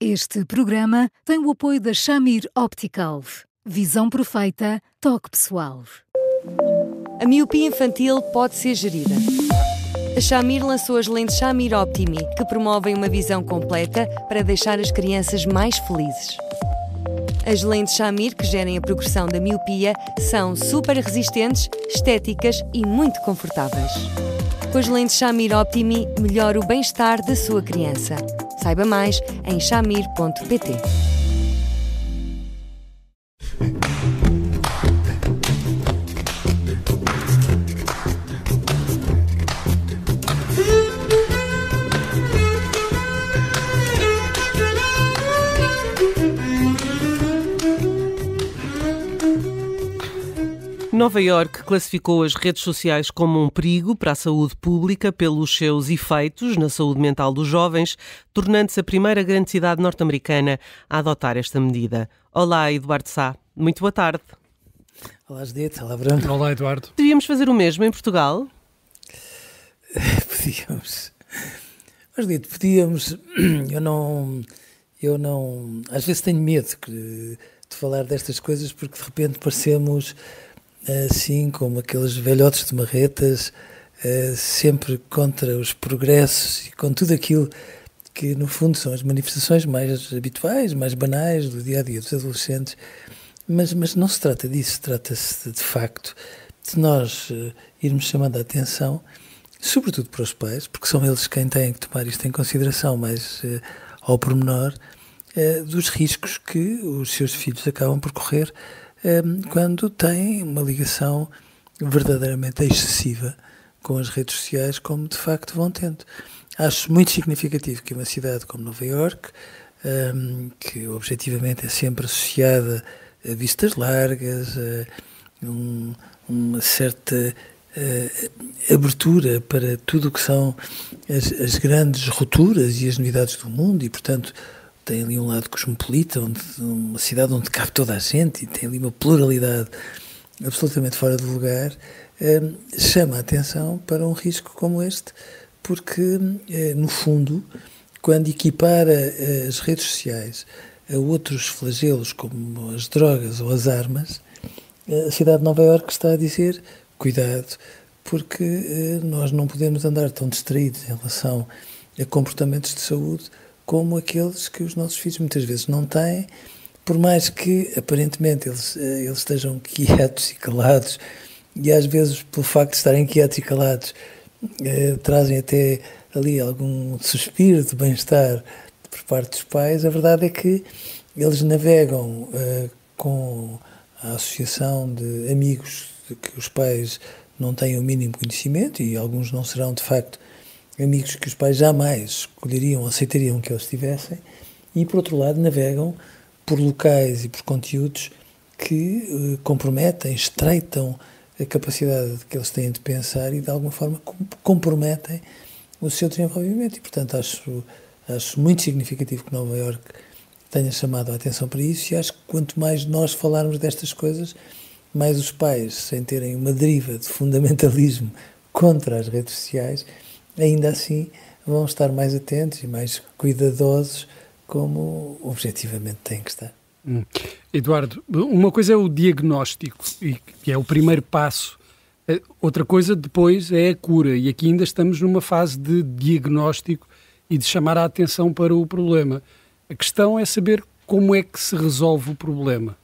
Este programa tem o apoio da Shamir Optical. Visão perfeita, toque pessoal. A miopia infantil pode ser gerida. A Shamir lançou as lentes Shamir Optimi, que promovem uma visão completa para deixar as crianças mais felizes. As lentes Shamir, que gerem a progressão da miopia, são super resistentes, estéticas e muito confortáveis. Com as lentes Shamir Optimi, melhora o bem-estar da sua criança. Saiba mais em shamir.pt. Nova Iorque classificou as redes sociais como um perigo para a saúde pública pelos seus efeitos na saúde mental dos jovens, tornando-se a primeira grande cidade norte-americana a adotar esta medida. Olá, Eduardo Sá. Muito boa tarde. Olá, Judite. Olá, Bruno. Olá, Eduardo. Devíamos fazer o mesmo em Portugal? Podíamos. Mas, Judite, podíamos. Eu não. Às vezes tenho medo de falar destas coisas porque de repente parecemos assim como aqueles velhotes de marretas, sempre contra os progressos e com tudo aquilo que no fundo são as manifestações mais habituais, mais banais do dia-a-dia dos adolescentes, mas não se trata disso, trata-se de facto de nós irmos chamando a atenção, sobretudo para os pais, porque são eles quem têm que tomar isto em consideração mais ao pormenor, dos riscos que os seus filhos acabam por correr quando têm uma ligação verdadeiramente excessiva com as redes sociais, como de facto vão tendo. Acho muito significativo que uma cidade como Nova Iorque, que objetivamente é sempre associada a vistas largas, a uma certa abertura para tudo o que são as grandes rupturas e as novidades do mundo e, portanto, tem ali um lado cosmopolita, uma cidade onde cabe toda a gente e tem ali uma pluralidade absolutamente fora de lugar, chama a atenção para um risco como este, porque, no fundo, quando equipara as redes sociais a outros flagelos como as drogas ou as armas, a cidade de Nova Iorque está a dizer, cuidado, porque nós não podemos andar tão distraídos em relação a comportamentos de saúde como aqueles que os nossos filhos muitas vezes não têm, por mais que aparentemente eles estejam quietos e calados, e às vezes pelo facto de estarem quietos e calados trazem até ali algum suspiro de bem-estar por parte dos pais. A verdade é que eles navegam com a associação de amigos de que os pais não têm o mínimo conhecimento, e alguns não serão de facto amigos que os pais jamais escolheriam, aceitariam que eles tivessem, e por outro lado navegam por locais e por conteúdos que comprometem, estreitam a capacidade que eles têm de pensar e de alguma forma comprometem o seu desenvolvimento, e portanto acho muito significativo que Nova Iorque tenha chamado a atenção para isso, e acho que quanto mais nós falarmos destas coisas, mais os pais, sem terem uma deriva de fundamentalismo contra as redes sociais, ainda assim vão estar mais atentos e mais cuidadosos, como objetivamente têm que estar. Eduardo, uma coisa é o diagnóstico, e que é o primeiro passo. Outra coisa depois é a cura, e aqui ainda estamos numa fase de diagnóstico e de chamar a atenção para o problema. A questão é saber como é que se resolve o problema.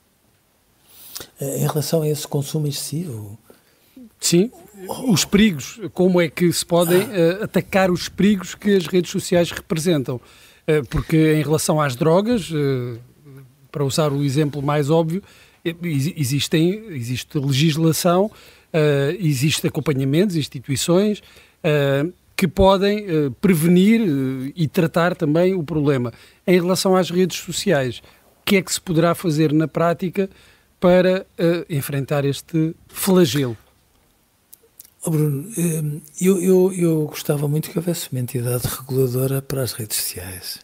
Em relação a esse consumo excessivo? Sim, os perigos, como é que se podem atacar os perigos que as redes sociais representam? Porque em relação às drogas, para usar o exemplo mais óbvio, existe legislação, existe acompanhamentos, instituições que podem prevenir e tratar também o problema. Em relação às redes sociais, o que é que se poderá fazer na prática para enfrentar este flagelo? Oh, Bruno, eu gostava muito que houvesse uma entidade reguladora para as redes sociais,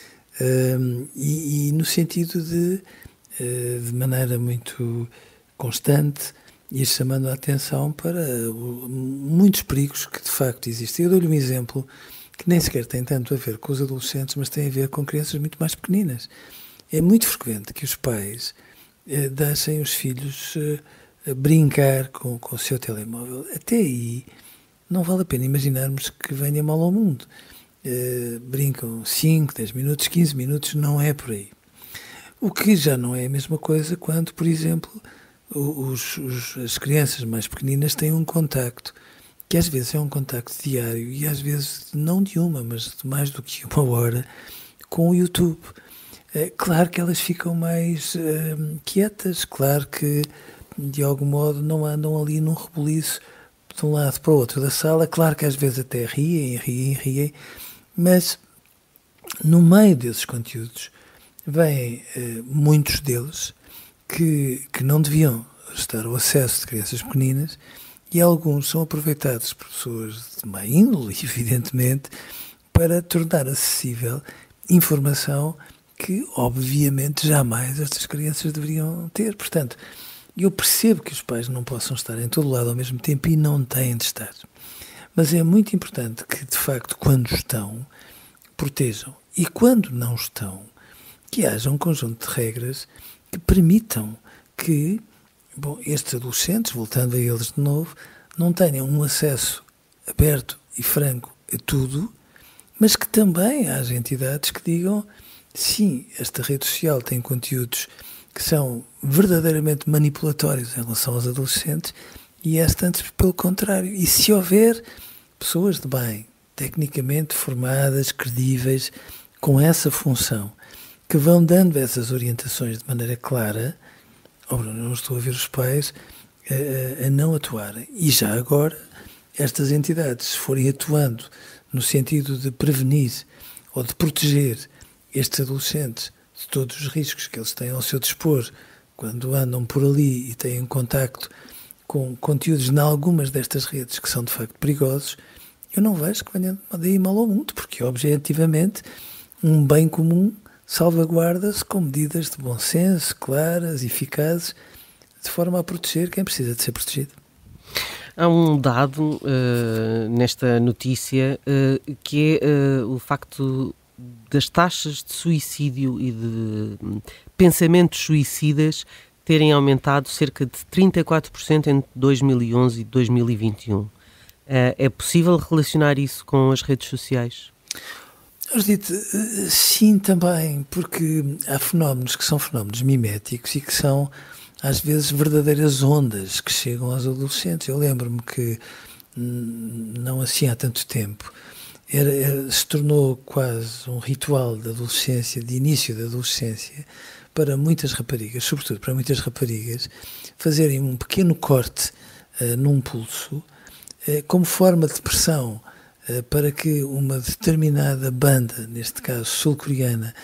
e no sentido de maneira muito constante, ir chamando a atenção para muitos perigos que de facto existem. Eu dou-lhe um exemplo que nem sequer tem tanto a ver com os adolescentes, mas tem a ver com crianças muito mais pequeninas. É muito frequente que os pais deixem os filhos brincar com o seu telemóvel. Até aí não vale a pena imaginarmos que venha mal ao mundo. Brincam 5, 10 minutos, 15 minutos, não é por aí. O que já não é a mesma coisa quando, por exemplo, as crianças mais pequeninas têm um contacto, que às vezes é um contacto diário e às vezes não de uma, mas de mais do que uma hora, com o YouTube. Claro que elas ficam mais quietas, claro que de algum modo não andam ali num rebuliço de um lado para o outro da sala, claro que às vezes até riem, mas no meio desses conteúdos vêm muitos deles que não deviam estar ao acesso de crianças pequeninas e alguns são aproveitados por pessoas de má índole, evidentemente, para tornar acessível informação que, obviamente, jamais estas crianças deveriam ter. Portanto, eu percebo que os pais não possam estar em todo lado ao mesmo tempo e não têm de estar. Mas é muito importante que, de facto, quando estão, protejam. E quando não estão, que haja um conjunto de regras que permitam que estes adolescentes, voltando a eles de novo, não tenham um acesso aberto e franco a tudo, mas que também haja entidades que digam sim, esta rede social tem conteúdos que são verdadeiramente manipulatórios em relação aos adolescentes e esta antes pelo contrário. E se houver pessoas de bem, tecnicamente formadas, credíveis, com essa função, que vão dando essas orientações de maneira clara, não estou a ver os pais a não atuarem. E já agora, estas entidades, se forem atuando no sentido de prevenir ou de proteger estes adolescentes de todos os riscos que eles têm ao seu dispor quando andam por ali e têm contacto com conteúdos em algumas destas redes que são de facto perigosos, eu não vejo que venha daí mal ao mundo, porque objetivamente um bem comum salvaguarda-se com medidas de bom senso, claras, eficazes, de forma a proteger quem precisa de ser protegido. Há um dado nesta notícia que é o facto das taxas de suicídio e de pensamentos suicidas terem aumentado cerca de 34% entre 2011 e 2021. É possível relacionar isso com as redes sociais? Judite, sim, também, porque há fenómenos que são fenómenos miméticos e que são, às vezes, verdadeiras ondas que chegam aos adolescentes. Eu lembro-me que, não assim há tanto tempo, se tornou quase um ritual da adolescência, de início da adolescência, para muitas raparigas, sobretudo para muitas raparigas, fazerem um pequeno corte num pulso, como forma de pressão para que uma determinada banda, neste caso sul-coreana,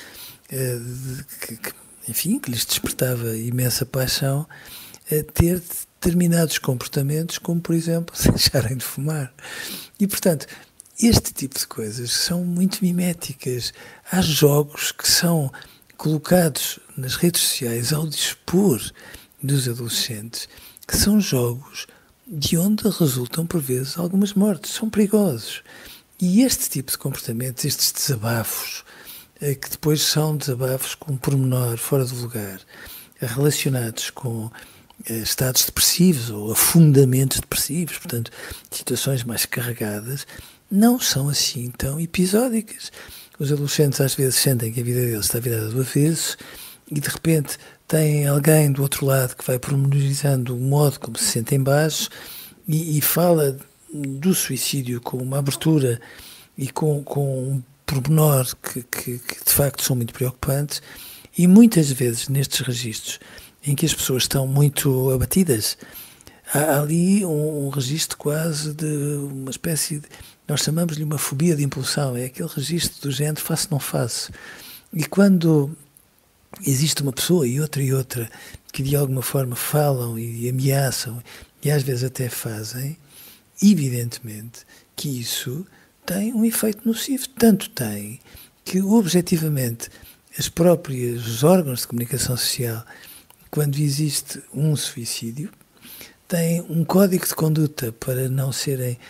que lhes despertava imensa paixão, ter determinados comportamentos, como por exemplo, deixarem de fumar. E portanto, este tipo de coisas são muito miméticas. Há jogos que são colocados nas redes sociais ao dispor dos adolescentes, que são jogos de onde resultam, por vezes, algumas mortes. São perigosos. E este tipo de comportamentos, estes desabafos, que depois são desabafos com um pormenor fora do lugar, relacionados com estados depressivos ou afundamentos depressivos, portanto, situações mais carregadas, não são assim tão episódicas. Os adolescentes às vezes sentem que a vida deles está virada do avesso e de repente têm alguém do outro lado que vai pormenorizando o modo como se sentem baixo e fala do suicídio com uma abertura e com um pormenor que de facto são muito preocupantes, e muitas vezes nestes registros em que as pessoas estão muito abatidas, há ali um registro quase de uma espécie de, nós chamamos-lhe uma fobia de impulsão, é aquele registro do género faço, não faço. E quando existe uma pessoa e outra que de alguma forma falam e ameaçam e às vezes até fazem, evidentemente que isso tem um efeito nocivo. Tanto tem que objetivamente os órgãos de comunicação social, quando existe um suicídio, têm um código de conduta para não serem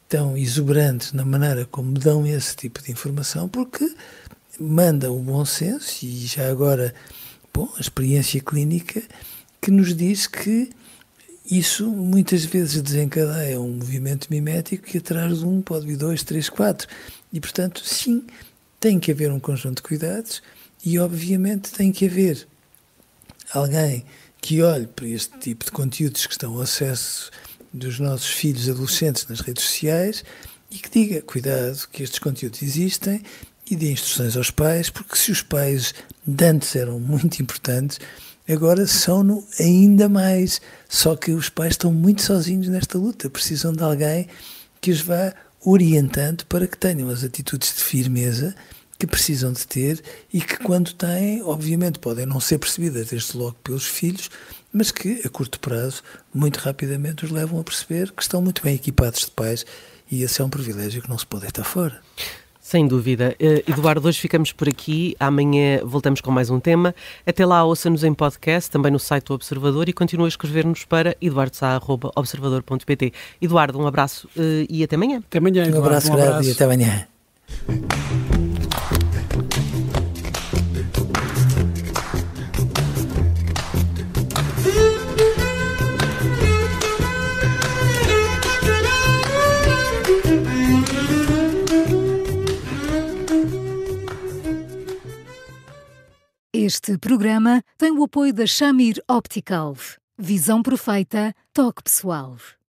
tão exuberantes na maneira como dão esse tipo de informação, porque manda o bom senso e já agora, a experiência clínica que nos diz que isso muitas vezes desencadeia um movimento mimético que atrás de um pode vir 2, 3, 4. E, portanto, sim, tem que haver um conjunto de cuidados e, obviamente, tem que haver alguém que olhe para este tipo de conteúdos que estão ao acesso dos nossos filhos adolescentes nas redes sociais e que diga, cuidado, que estes conteúdos existem e dê instruções aos pais, porque se os pais de antes eram muito importantes, agora são-no ainda mais. Só que os pais estão muito sozinhos nesta luta, precisam de alguém que os vá orientando para que tenham as atitudes de firmeza que precisam de ter e que, quando têm, obviamente podem não ser percebidas desde logo pelos filhos, mas que a curto prazo, muito rapidamente, os levam a perceber que estão muito bem equipados de pais e esse é um privilégio que não se pode deitar fora. Sem dúvida. Eduardo, hoje ficamos por aqui. Amanhã voltamos com mais um tema. Até lá, ouça-nos em podcast, também no site do Observador e continue a escrever-nos para eduardo.observador.pt. Eduardo, um abraço e até amanhã. Até amanhã, Eduardo. Um abraço grande e até amanhã. Este programa tem o apoio da Shamir Optical. Visão perfeita, toque pessoal.